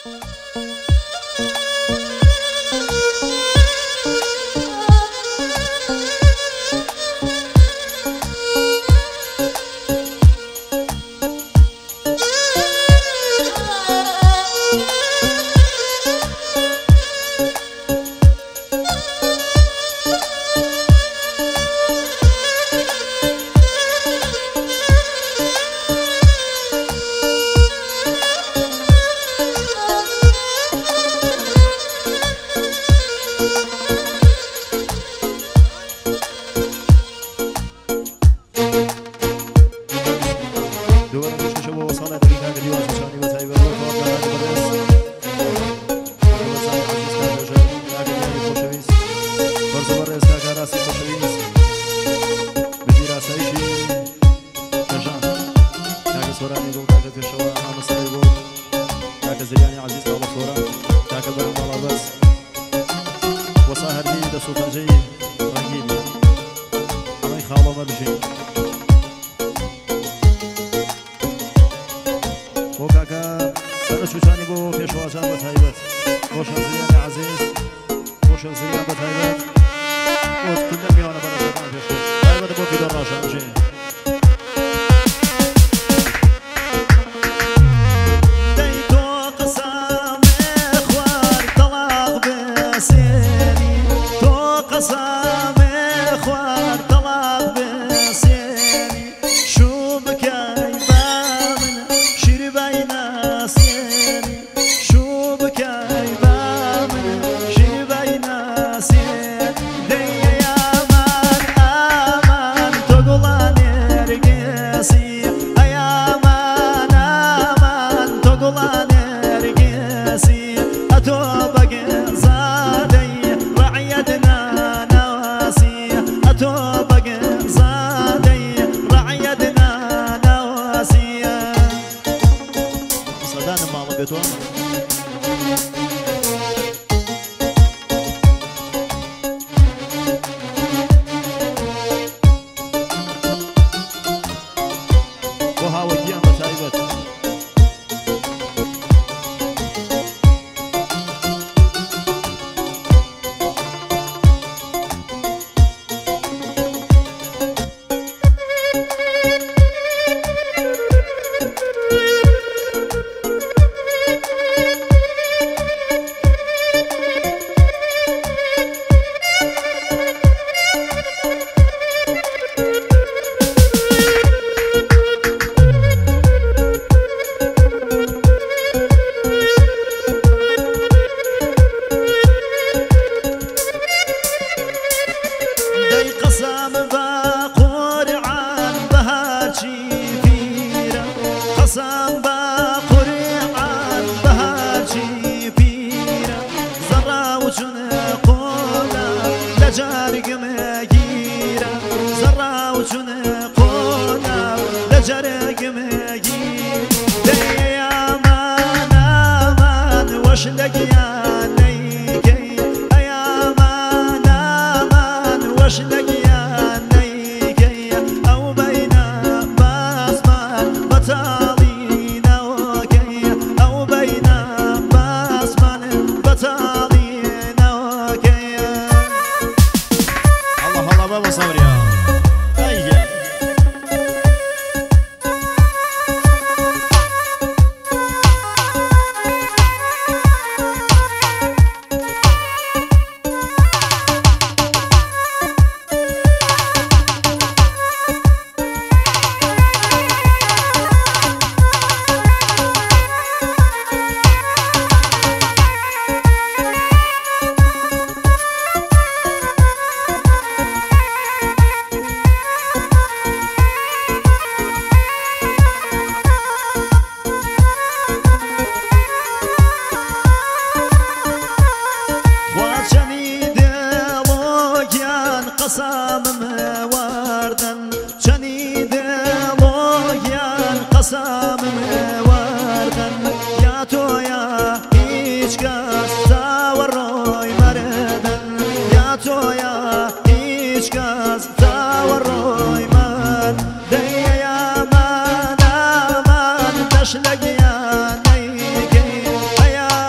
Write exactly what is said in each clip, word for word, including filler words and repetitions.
Aman aman taş lagya neyke,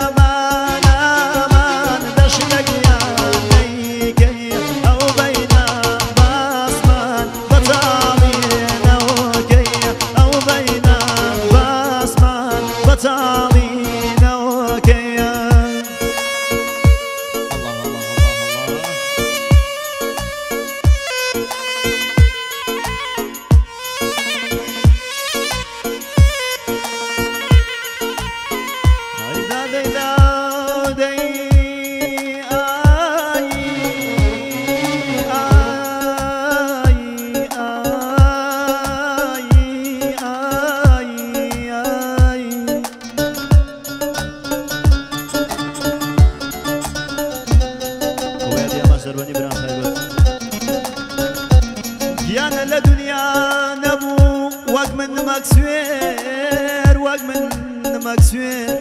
مكسوير وق من مكسوير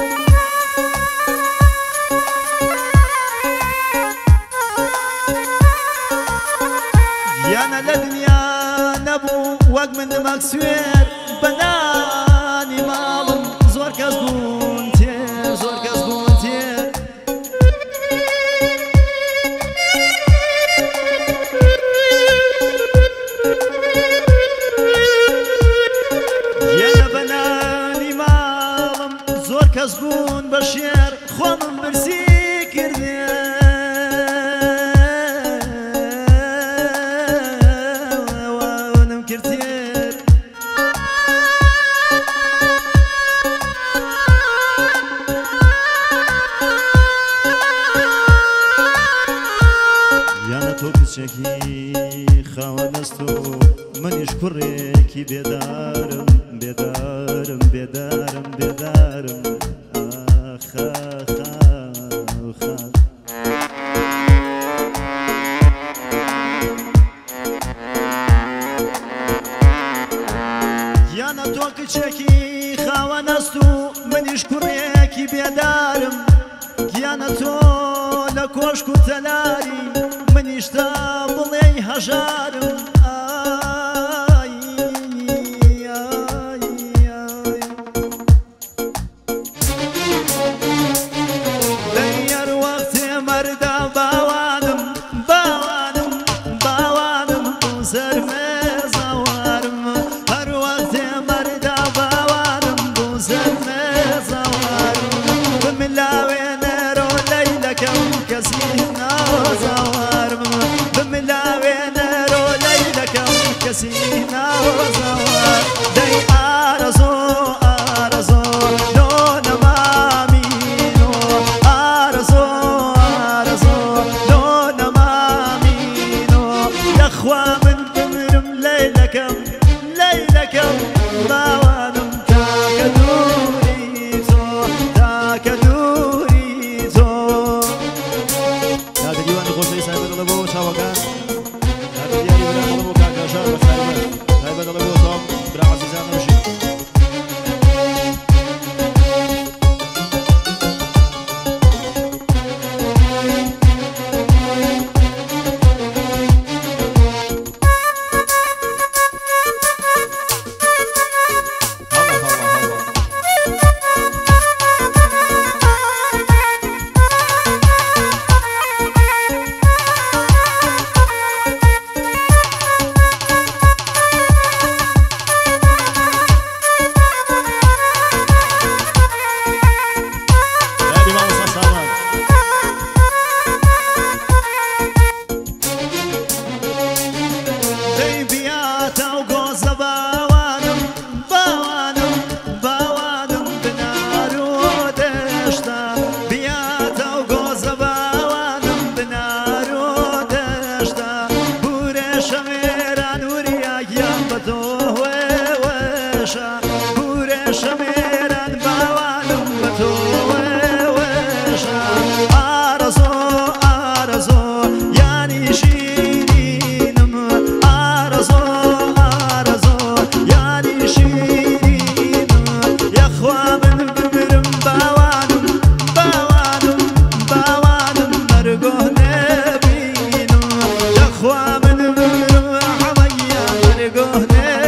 يانا لدنيا نبو وق من مكسوير بناني مالم زور كزبون تير زور كزبون تير يانا بناني مالم زور كزبون بشير خومم برسي كردير شکی خوانستو منیش کوڕێکی بێدارم بێدارم بێدارم بێدارم ئاخا خا یانە تۆ کچێکی خاوەنەستو منیش کوڕێکی بێدارم گیانە تۆ لە کۆشک و تەلاری منیشتا بڵێ هەژارم ئای ئای ئای لەیەر وەختێ مەردا باوانم باوانم باوانم بۆ زەرمێ زەوارم هەر وەختێ مەردا باوانم بۆ زەرمێ زەوارم بملاوێنەرۆ لەیلەکەم کەسی نازەوارم بملاوێنەرۆ لەیلەکەم کەسی نازەوار دەی ئارەزۆ ئارەزۆ لۆ نەمامینۆ ئارەزۆ ئارەزۆ لۆ نەمامینۆ لەخوا من بمرم لەیلەکەم لەیلەکەم باوانم تاکە دووری تۆ تاکە دووری تۆ تاکە دیوانی خۆشەویست هایبەتەڵە بۆ چاوەکان تاکە دیاری بەرەمەڵە بۆ کاکەژار بە تایبەت هایبەتەڵە بۆ تۆم برا عەزیزان نەوشین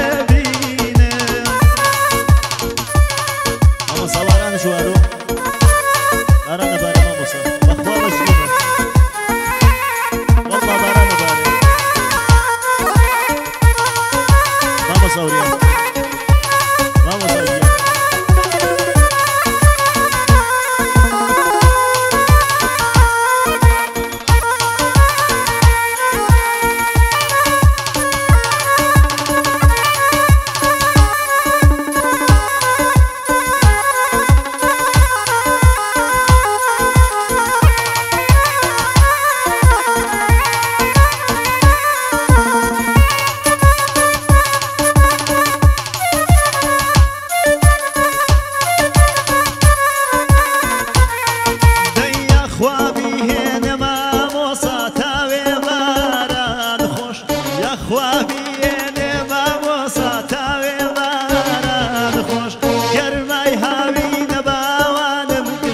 Vamos a hablar, Joaro.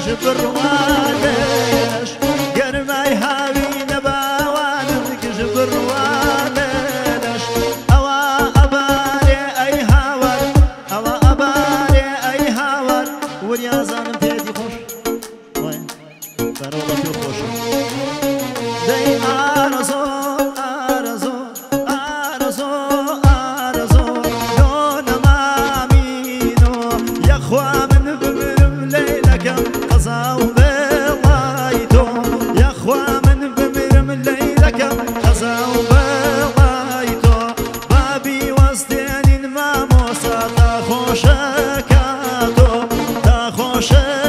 بڕوانش گەرمای هاوی نەباوانم کش بڕوانش ئەوە ئەبارێ ئەی هاوار ئەوە ئەبارێ ئەی هاوار وریازانم پێدی خۆش بەرەوڵە پێ خۆشم دەی ئارەزۆ ئارەزۆ ئارەزۆ ئارەزۆ لۆ نەمامینۆ یەخوا من بمرم لەیلەکەم قەزا و بێڵای تۆ یەخوا من بمرم لەیلەکەم قەزا و بێڵای تۆ بابی وەستێنین مامۆسا تا خۆشەکە تۆ تا خۆشە